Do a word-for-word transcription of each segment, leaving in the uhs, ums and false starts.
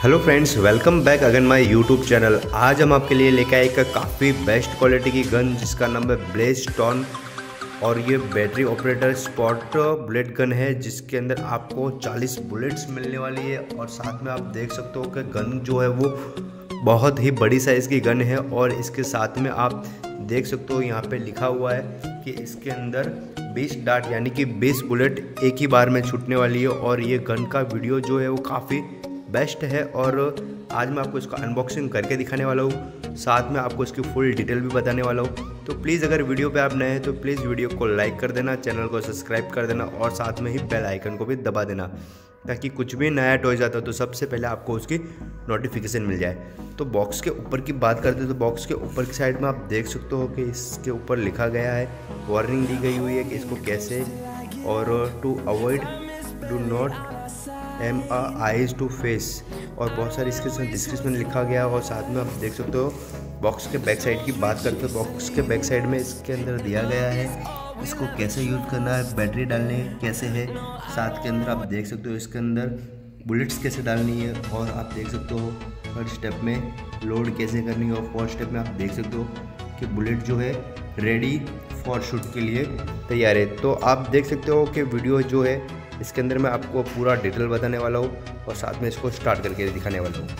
Hello friends, welcome back again my YouTube channel. आज हम आपके लिए लेकर आए एक काफ़ी बेस्ट क्वालिटी की गन जिसका नाम है ब्लेजस्टोन और ये battery operator spot bullet gun है जिसके अंदर आपको चालीस बुलेट्स मिलने वाली है। और साथ में आप देख सकते हो कि गन जो है वो बहुत ही बड़ी साइज़ की गन है। और इसके साथ में आप देख सकते हो यहाँ पे लिखा हुआ है कि इसके अंदर बीस डार्ट यानी कि बीस बुलेट एक ही बार में छूटने वाली है। और ये गन का वीडियो जो है वो काफ़ी बेस्ट है और आज मैं आपको इसका अनबॉक्सिंग करके दिखाने वाला हूँ, साथ में आपको इसकी फुल डिटेल भी बताने वाला हूँ। तो प्लीज़ अगर वीडियो पे आप नए हैं तो प्लीज़ वीडियो को लाइक कर देना, चैनल को सब्सक्राइब कर देना और साथ में ही बेल आइकन को भी दबा देना ताकि कुछ भी नया टॉय आता है तो सबसे पहले आपको उसकी नोटिफिकेशन मिल जाए। तो बॉक्स के ऊपर की बात करते हैं तो बॉक्स के ऊपर की साइड में आप देख सकते हो कि इसके ऊपर लिखा गया है, वार्निंग दी गई हुई है कि इसको कैसे और to avoid do not aim at eyes to face और बहुत सारी इसके साथ डिस्क्रिप्शन लिखा गया है। और साथ में आप देख सकते हो बॉक्स के बैक साइड की बात करते हो, बॉक्स के बैक साइड में इसके अंदर दिया गया है इसको कैसे यूज़ करना है, बैटरी डालने कैसे है। साथ के अंदर आप देख सकते हो इसके अंदर बुलेट्स कैसे डालनी है और आप देख सकते हो हर स्टेप में लोड कैसे करनी है। और फोर्थ स्टेप में आप देख सकते हो कि बुलेट जो है रेडी फॉर शूट के लिए तैयार है। तो आप देख सकते हो कि वीडियो जो है इसके अंदर मैं आपको पूरा डिटेल बताने वाला हूँ और साथ में इसको स्टार्ट करके दिखाने वाला हूँ।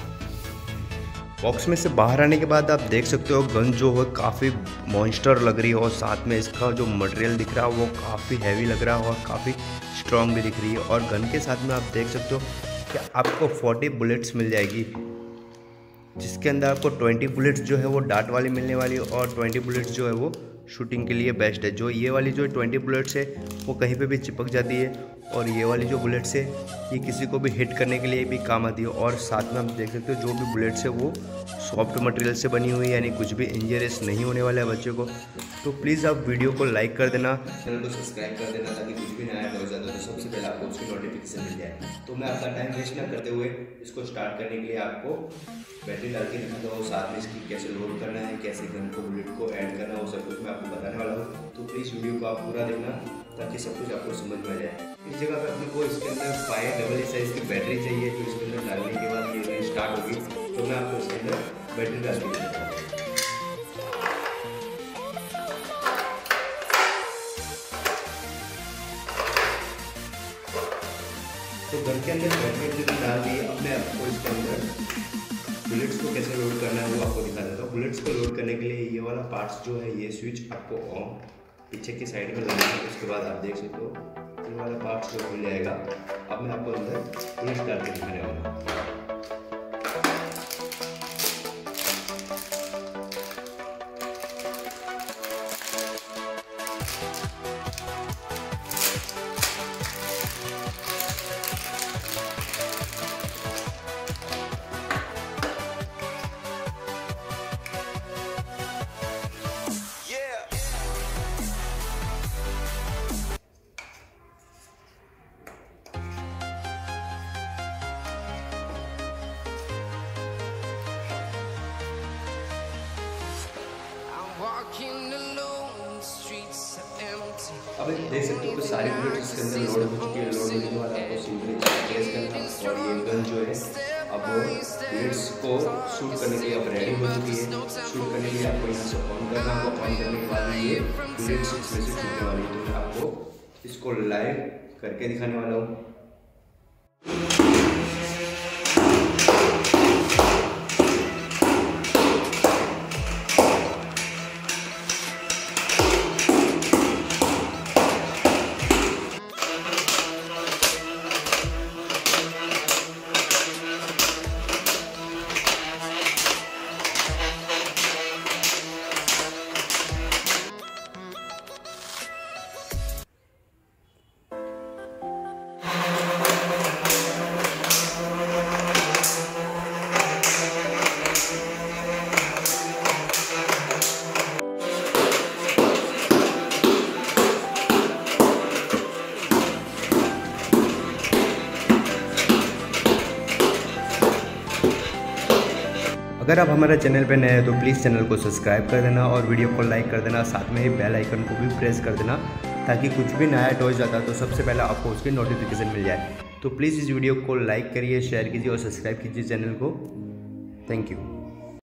बॉक्स में से बाहर आने के बाद आप देख सकते हो गन जो है काफ़ी मॉन्स्टर लग रही है और साथ में इसका जो मटेरियल दिख रहा है वो काफ़ी हैवी लग रहा है और काफ़ी स्ट्रॉन्ग भी दिख रही है। और गन के साथ में आप देख सकते हो कि आपको चालीस बुलेट्स मिल जाएगी जिसके अंदर आपको बीस बुलेट्स जो है वो डार्ट वाली मिलने वाली है और बीस बुलेट्स जो है वो शूटिंग के लिए बेस्ट है। जो ये वाली जो बीस बुलेट्स है वो कहीं पे भी चिपक जाती है और ये वाली जो बुलेट्स है ये किसी को भी हिट करने के लिए भी काम आती है। और साथ में आप देख सकते हो जो भी बुलेट्स है वो सॉफ्ट मटेरियल से बनी हुई है यानी कुछ भी इंजरियस नहीं होने वाला है बच्चों को। तो प्लीज़ आप वीडियो को लाइक कर देना, चैनल को सब्सक्राइब कर देना ताकि कुछ भी नया हो जाता है तो सबसे पहले आपको उसकी नोटिफिकेशन मिल जाए। तो मैं आपका टाइम वेस्ट ना करते हुए इसको स्टार्ट करने के लिए आपको बैटरी डाल के रखा हो, साथ में इसकी कैसे लोड करना है, कैसे गन को बुलेट को ऐड करना हो, सब कुछ मैं आपको बताने वाला हूँ। तो प्लीज़ वीडियो को आप पूरा देखना ताकि सब कुछ आपको समझ में आ जाए। इस जगह पर अपने को इसके अंदर फाइव डबल ए साइज की बैटरी चाहिए जो इसके अंदर डालने के बाद ये स्टार्ट होगी। तो मैं आपको इसके अंदर बैटरी डाल के देता हूँ। तो घर के अंदर बैटरी डाल दी। अब मैं आपको इसके अंदर बुलेट्स को कैसे लोड करना है वो आपको दिखा देता हूँ। बुलेट्स को लोड करने के लिए ये वाला पार्ट्स जो है ये स्विच आपको ऑन पीछे की साइड में लगाना है। उसके बाद आप देख सकते हो ये वाला पार्ट्स जो खुल जाएगा। अब मैं आपको अंदर बुलेट्स डाल के दिखाने वाला हूँ। अब देख सकते हो कि सारी बुलेट्स इसके अंदर लोड हो चुकी है। लोड होने के बाद आपको सिंपली प्रेस करना और ये गन जो है अब बुलेट्स को शूट करने के लिए अब रेडी हो चुकी है। शूट करने के लिए आपको यहाँ से ऑन करना होगा। ऑन करने के बाद ये बुलेट्स इसमें से छूटने वाली है। तो मैं आपको इसको लाइव करके दिखाने वाला हूँ। अगर आप हमारे चैनल पर नए हैं तो प्लीज़ चैनल को सब्सक्राइब कर देना और वीडियो को लाइक कर देना, साथ में ही बेल आइकन को भी प्रेस कर देना ताकि कुछ भी नया टॉयज आता है तो सबसे पहले आपको उसकी नोटिफिकेशन मिल जाए। तो प्लीज़ इस वीडियो को लाइक करिए, शेयर कीजिए और सब्सक्राइब कीजिए चैनल को। Thank you.